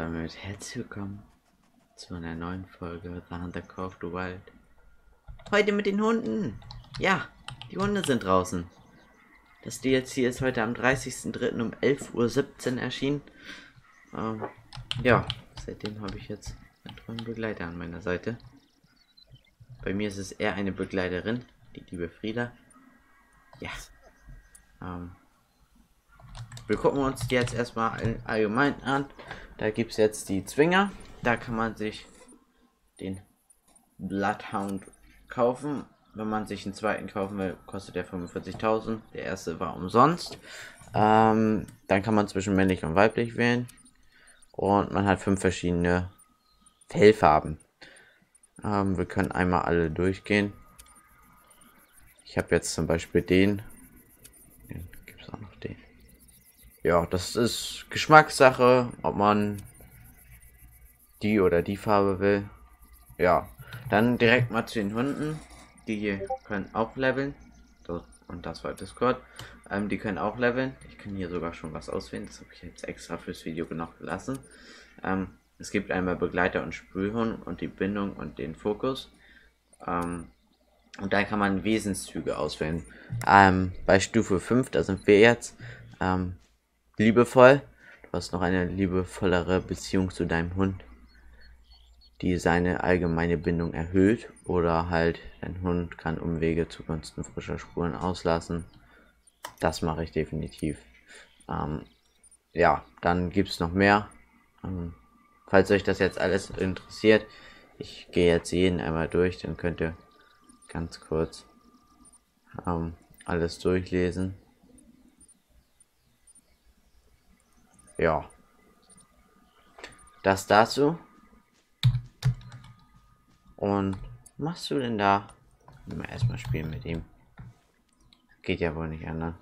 damit herzlich willkommen zu einer neuen Folge The Hunter Call of the Wild. Heute mit den Hunden. Ja, die Hunde sind draußen. Das DLC ist heute am 30.03. um 11:17 Uhr erschienen. Ja, seitdem habe ich jetzt einen treuen Begleiter an meiner Seite. Bei mir ist es eher eine Begleiterin, die liebe Frieda. Ja. Wir gucken uns die jetzt erstmal allgemein an. Da gibt es jetzt die Zwinger. Da kann man sich den Bloodhound kaufen. Wenn man sich einen zweiten kaufen will, kostet der 45.000. Der erste war umsonst. Dann kann man zwischen männlich und weiblich wählen. Und man hat 5 verschiedene Fellfarben. Wir können einmal alle durchgehen. Ich habe jetzt zum Beispiel den. Gibt es auch noch den. Ja, das ist Geschmackssache, ob man die oder die Farbe will. Ja, dann direkt mal zu den Hunden. Die hier können auch leveln. Und das war Discord. Die können auch leveln. Ich kann hier sogar schon was auswählen. Das habe ich jetzt extra fürs Video noch gelassen. Es gibt einmal Begleiter und Sprühhund und die Bindung und den Fokus. Und da kann man Wesenszüge auswählen. Bei Stufe 5, da sind wir jetzt. Liebevoll. Du hast noch eine liebevollere Beziehung zu deinem Hund, die seine allgemeine Bindung erhöht, oder halt dein Hund kann Umwege zugunsten frischer Spuren auslassen. Das mache ich definitiv. Ja, dann gibt es noch mehr. Falls euch das jetzt alles interessiert, ich gehe jetzt jeden einmal durch, dann könnt ihr ganz kurz alles durchlesen. Ja, das dazu. Und was machst du denn da? Mal erstmal spielen mit ihm. Geht ja wohl nicht anders.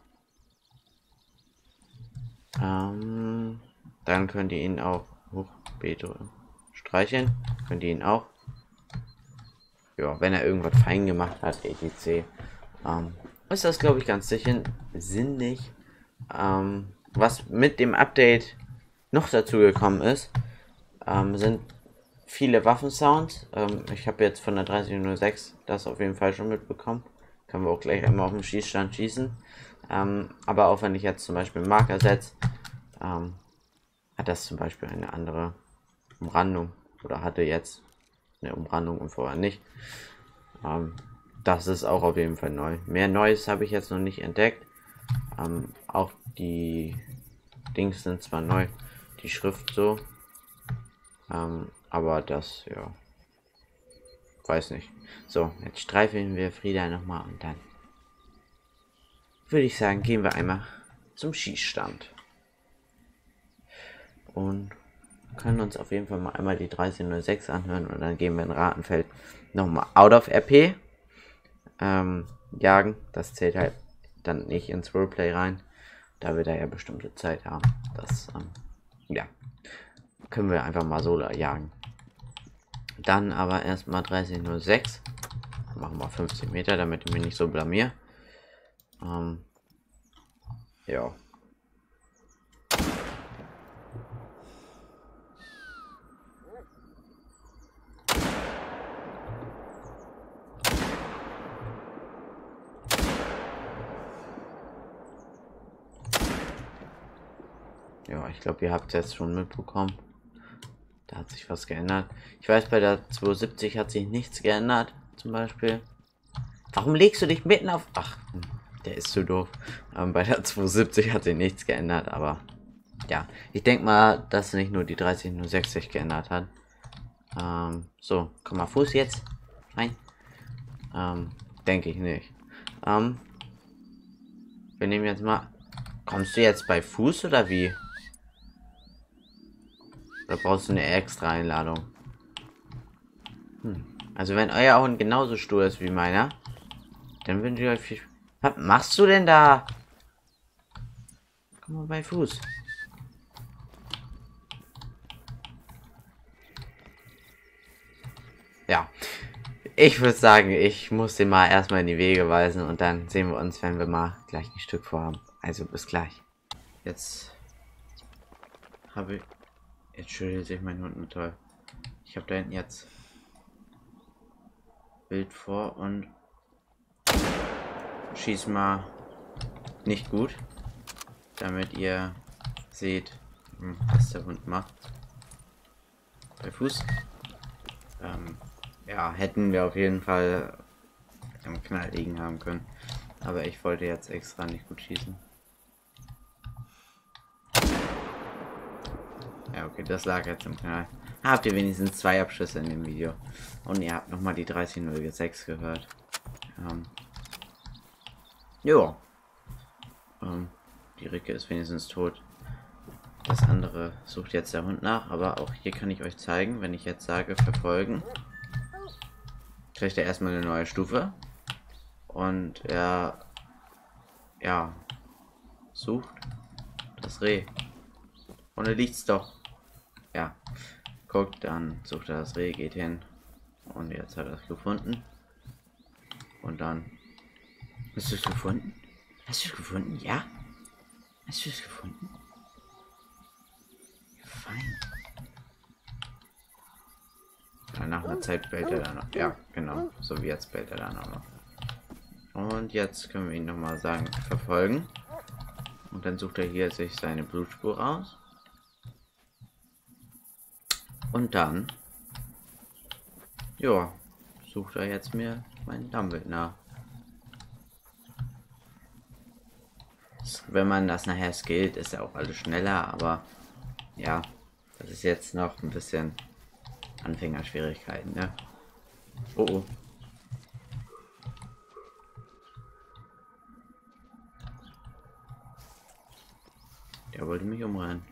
Dann könnt ihr ihn auch streicheln. Könnt ihr ihn auch. Ja, wenn er irgendwas fein gemacht hat, etc. Ist das, glaube ich, ganz sicher sinnig. Was mit dem Update noch dazu gekommen ist, sind viele Waffensounds. Ich habe jetzt von der 3006 das auf jeden Fall schon mitbekommen. Können wir auch gleich einmal auf dem Schießstand schießen. Aber auch wenn ich jetzt zum Beispiel einen Marker setze, hat das zum Beispiel eine andere Umrandung. Oder hatte jetzt eine Umrandung und vorher nicht. Das ist auch auf jeden Fall neu. Mehr Neues habe ich jetzt noch nicht entdeckt. Auch die Dings sind zwar neu, die Schrift so. Aber das, ja, weiß nicht. So, jetzt streifeln wir Frieda nochmal und dann würde ich sagen, gehen wir einmal zum Schießstand. Und können uns auf jeden Fall mal einmal die 3006 anhören und dann gehen wir in Ratenfeld nochmal out of RP jagen. Das zählt halt dann nicht ins Roleplay rein, da wir da ja bestimmte Zeit haben. Das, ja, können wir einfach mal so jagen. Dann aber erstmal 3006. Machen wir 50 Meter, damit ich mich nicht so blamier. Ja. Ja, ich glaube, ihr habt es jetzt schon mitbekommen. Da hat sich was geändert. Ich weiß, bei der 270 hat sich nichts geändert, zum Beispiel. Warum legst du dich mitten auf... Ach, der ist zu doof. Bei der 270 hat sich nichts geändert, aber... Ja, ich denke mal, dass nicht nur die 3006 sich geändert hat. So, komm mal, Fuß jetzt. Nein. Denke ich nicht. Wir nehmen jetzt mal... Kommst du jetzt bei Fuß oder wie? Oder brauchst du eine extra Einladung? Also wenn euer Hund genauso stur ist wie meiner, dann wünsche ich euch viel... Was machst du denn da? Komm mal bei Fuß. Ja. Ich würde sagen, ich muss den mal erstmal in die Wege weisen und dann sehen wir uns, wenn wir mal gleich ein Stück vorhaben. Also bis gleich. Jetzt habe ich... Jetzt schüttelt sich mein Hund nur toll. Ich habe da hinten jetzt Bild vor und schieß mal nicht gut, damit ihr seht, was der Hund macht. Bei Fuß. Ja, hätten wir auf jeden Fall im Knall liegen haben können. Aber ich wollte jetzt extra nicht gut schießen. Ja, okay, das lag jetzt im Knall. Habt ihr wenigstens 2 Abschüsse in dem Video. Und ihr habt nochmal die 3006 gehört. Jo. Die Ricke ist wenigstens tot. Das andere sucht jetzt der Hund nach, aber auch hier kann ich euch zeigen, wenn ich jetzt sage verfolgen, kriegt er erstmal eine neue Stufe und er sucht das Reh. Und er liegt's doch. Ja, guckt, dann sucht er das Reh, geht hin und jetzt hat er es gefunden. Und dann hast du es gefunden? Hast du es gefunden? Ja? Hast du es gefunden? Fein. Ja, nach einer Zeit bellt er dann noch. Ja, genau. So wie jetzt bellt er dann auch noch. Und jetzt können wir ihn noch mal sagen, verfolgen. Und dann sucht er hier sich seine Blutspur raus. Und dann, ja, sucht er jetzt mir mein Dammbild nach. Wenn man das nachher skillt, ist ja auch alles schneller, aber ja, das ist jetzt noch ein bisschen Anfängerschwierigkeiten, ne? Oh oh. Der wollte mich umrennen.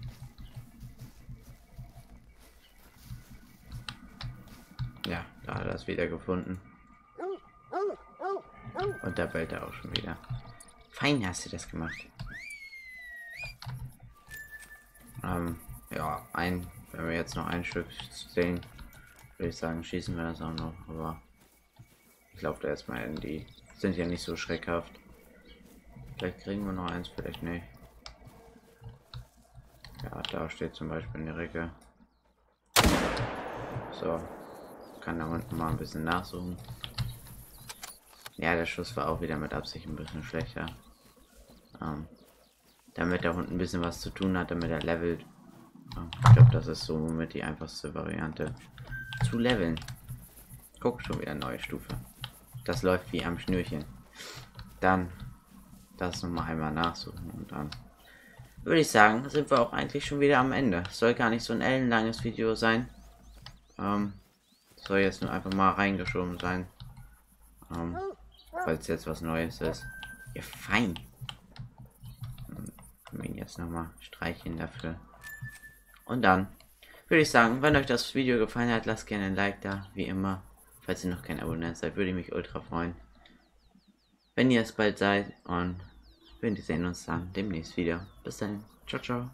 Ja, da hat er es wieder gefunden. Und da bellt er auch schon wieder. Fein hast du das gemacht. Ja, wenn wir jetzt noch ein Stück sehen, würde ich sagen, schießen wir das auch noch. Aber ich laufe da erstmal in die. Sind ja nicht so schreckhaft. Vielleicht kriegen wir noch eins, vielleicht nicht. Ja, da steht zum Beispiel eine Ricke. So. Kann da unten mal ein bisschen nachsuchen. Ja, der Schuss war auch wieder mit Absicht ein bisschen schlechter. Damit der Hund ein bisschen was zu tun hat, damit er levelt. Ich glaube, das ist so mit die einfachste Variante zu leveln. Guck, schon wieder neue Stufe. Das läuft wie am Schnürchen. Dann das noch mal einmal nachsuchen und dann würde ich sagen, sind wir auch eigentlich schon wieder am Ende. Es soll gar nicht so ein ellenlanges Video sein. Soll jetzt nur einfach mal reingeschoben sein. Falls jetzt was Neues ist. Ja, fein. Können wir ihn jetzt nochmal streicheln dafür. Und dann würde ich sagen, wenn euch das Video gefallen hat, lasst gerne ein Like da, wie immer. Falls ihr noch kein Abonnent seid, würde ich mich ultra freuen. Wenn ihr es bald seid und wir sehen uns dann demnächst wieder. Bis dann. Ciao, ciao.